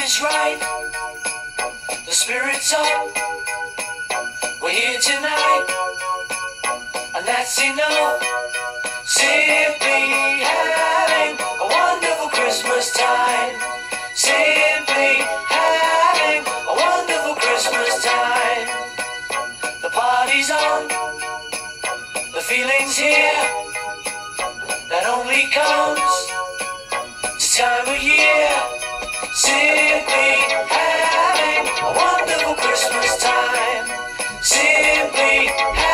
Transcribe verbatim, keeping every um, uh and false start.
is right, the spirit's up. We're here tonight, and that's enough. Simply having a wonderful Christmas time. Simply having a wonderful Christmas time. The party's on, the feeling's here, that only comes this time of year. Simply having a wonderful Christmas time. Simply having